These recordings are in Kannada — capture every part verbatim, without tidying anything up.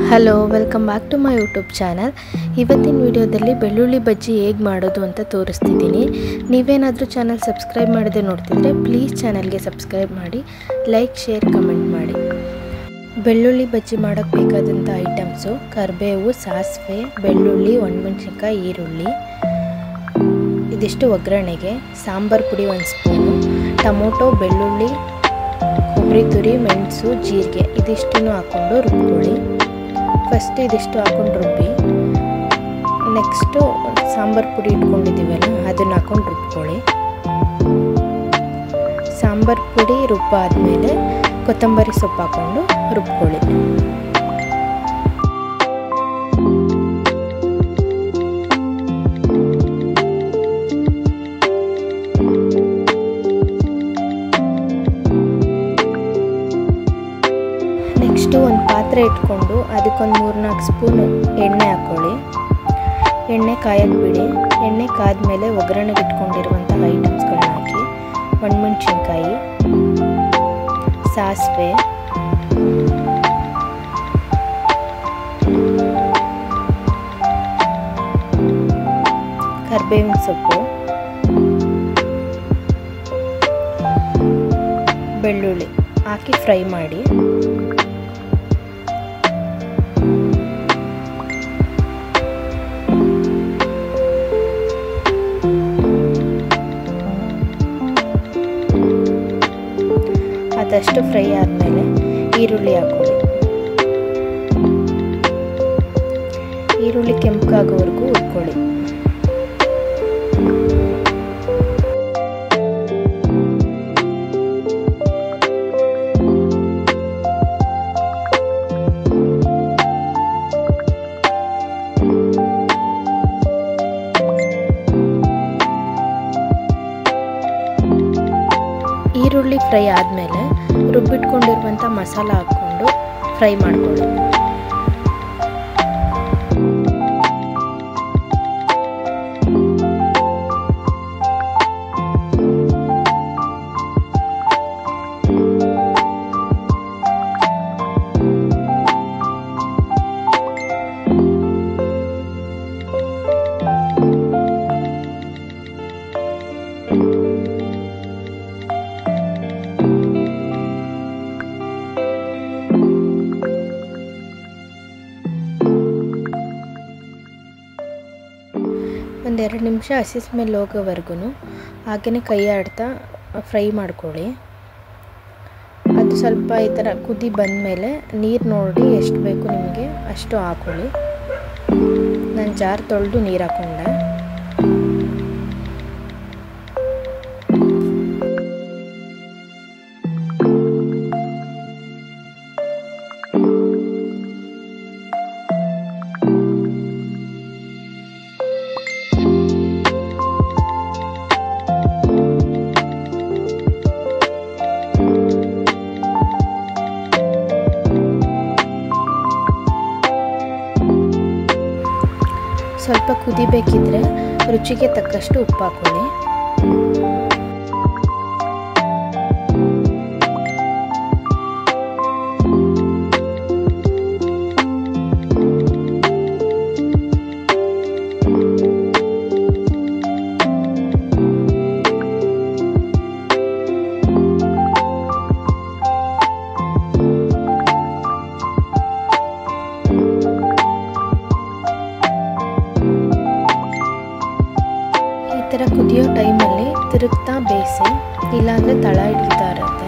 Hello welcome back to my YouTube channel. ಇವತ್ತಿನ ವಿಡಿಯೋದಲ್ಲಿ ಬೆಳ್ಳುಳ್ಳಿ ಬಜ್ಜಿ ಹೇಗೆ ಮಾಡೋದು ಅಂತ ತೋರಿಸ್ತಿದ್ದೀನಿ. ನೀವೇನಾದರೂ ಚಾನಲ್ ಸಬ್ಸ್ಕ್ರೈಬ್ ಮಾಡದೆ ನೋಡ್ತಿದ್ರೆ ಪ್ಲೀಸ್ ಚಾನಲ್ಗೆ ಸಬ್ಸ್ಕ್ರೈಬ್ ಮಾಡಿ, ಲೈಕ್ ಶೇರ್ ಕಮೆಂಟ್ ಮಾಡಿ. ಬೆಳ್ಳುಳ್ಳಿ ಬಜ್ಜಿ ಮಾಡೋಕ್ಕೆ ಬೇಕಾದಂಥ ಐಟಮ್ಸು: ಕರಿಬೇವು, ಸಾಸಿವೆ, ಬೆಳ್ಳುಳ್ಳಿ, ಒಣಮೆಣಸಿನ್ಕಾಯಿ, ಈರುಳ್ಳಿ, ಇದಿಷ್ಟು ಒಗ್ಗರಣೆಗೆ. ಸಾಂಬಾರು ಪುಡಿ ಒಂದು ಸ್ಪೂನು, ಟೊಮೊಟೊ, ಬೆಳ್ಳುಳ್ಳಿ, ಕೊಬ್ಬರಿ ತುರಿ, ಮೆಣಸು, ಜೀರಿಗೆ ಇದಿಷ್ಟನ್ನು ಹಾಕ್ಕೊಂಡು ರುಬ್ಕೊಳ್ಳಿ. ಫಸ್ಟ್ ಇದಿಷ್ಟು ಹಾಕ್ಕೊಂಡು ರುಬ್ಬಿ, ನೆಕ್ಸ್ಟು ಸಾಂಬಾರು ಪುಡಿ ಇಟ್ಕೊಂಡಿದ್ದೀವಲ್ಲ ಅದನ್ನು ಹಾಕ್ಕೊಂಡು ರುಬ್ಕೊಳ್ಳಿ. ಸಾಂಬಾರು ಪುಡಿ ರುಬ್ಬಾದ್ಮೇಲೆ ಕೊತ್ತಂಬರಿ ಸೊಪ್ಪು ಹಾಕ್ಕೊಂಡು ರುಬ್ಕೊಳ್ಳಿ. ನೆಕ್ಸ್ಟು ಒಂದು ಪಾತ್ರೆ ಇಟ್ಕೊಂಡು ಅದಕ್ಕೊಂದು ಮೂರು ನಾಲ್ಕು ಸ್ಪೂನ್ ಎಣ್ಣೆ ಹಾಕ್ಕೊಳ್ಳಿ. ಎಣ್ಣೆ ಕಾಯಕ್ಕೆ ಬಿಡಿ. ಎಣ್ಣೆ ಕಾದ್ಮೇಲೆ ಒಗ್ಗರಣೆಗೆ ಇಟ್ಕೊಂಡಿರುವಂಥ ಐಟಮ್ಸ್ಗಳನ್ನ ಹಾಕಿ. ಒಣಮೆಣಸಿನ್ಕಾಯಿ, ಸಾಸಿವೆ, ಕರಿಬೇವಿನ ಸೊಪ್ಪು, ಬೆಳ್ಳುಳ್ಳಿ ಹಾಕಿ ಫ್ರೈ ಮಾಡಿ. ಅದಷ್ಟು ಫ್ರೈ ಆದಮೇಲೆ ಈರುಳ್ಳಿ ಹಾಕ್ಕೊಳ್ಳಿ. ಈರುಳ್ಳಿ ಕೆಂಪಾಗೋವರೆಗೂ ಹುರ್ಕೊಳ್ಳಿ. ಈರುಳ್ಳಿ ಫ್ರೈ ಆದಮೇಲೆ ರುಬ್ಬಿಟ್ಕೊಂಡಿರುವಂಥ ಮಸಾಲ ಹಾಕ್ಕೊಂಡು ಫ್ರೈ ಮಾಡ್ಕೊಳ್ಳಿ. ಒಂದೆರಡು ನಿಮಿಷ ಹಸಿ ಸ್ಮೆಲ್ ಹೋಗೋವರೆಗೂ ಹಾಗೆಯೇ ಕೈ ಆಡ್ತಾ ಫ್ರೈ ಮಾಡ್ಕೊಳ್ಳಿ. ಅದು ಸ್ವಲ್ಪ ಈ ಥರ ಕುದಿ ಬಂದಮೇಲೆ ನೀರು ನೋಡಿ ಎಷ್ಟು ಬೇಕು ನಿಮಗೆ ಅಷ್ಟು ಹಾಕ್ಕೊಳ್ಳಿ. ನಾನು ಜಾರ್ ತೊಳೆದು ನೀರು ಹಾಕ್ಕೊಂಡೆ. ಸ್ವಲ್ಪ ಕುದಿಬೇಕಿದ್ರೆ ರುಚಿಗೆ ತಕ್ಕಷ್ಟು ಉಪ್ಪು ಹಾಕ್ಕೊಳ್ಳಿ. ಈ ಥರ ಕುದಿಯೋ ಟೈಮಲ್ಲಿ ತಿರುಗ್ತಾ ಬೇಯಿಸಿ, ಇಲ್ಲಾಂದರೆ ತಳ ಹಿಡಿತಾ ಇರುತ್ತೆ.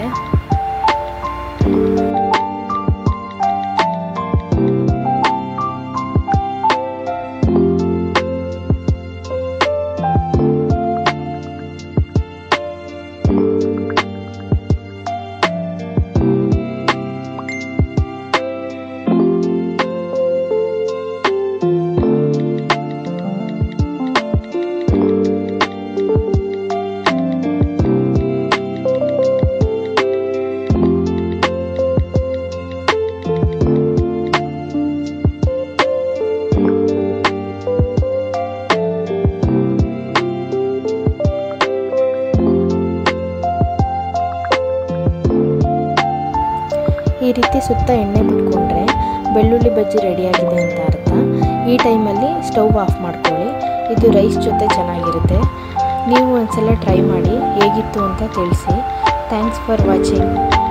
ಈ ರೀತಿ ಸುತ್ತ ಎಣ್ಣೆ ಬಿಟ್ಕೊಂಡ್ರೆ ಬೆಳ್ಳುಳ್ಳಿ ಬಜ್ಜಿ ರೆಡಿಯಾಗಿದೆ ಅಂತ ಅರ್ಥ. ಈ ಟೈಮಲ್ಲಿ ಸ್ಟವ್ ಆಫ್ ಮಾಡ್ಕೊಳ್ಳಿ. ಇದು ರೈಸ್ ಜೊತೆ ಚೆನ್ನಾಗಿರುತ್ತೆ. ನೀವು ಒಂದ್ಸಲ ಟ್ರೈ ಮಾಡಿ ಹೇಗಿತ್ತು ಅಂತ ತಿಳಿಸಿ. Thanks for watching.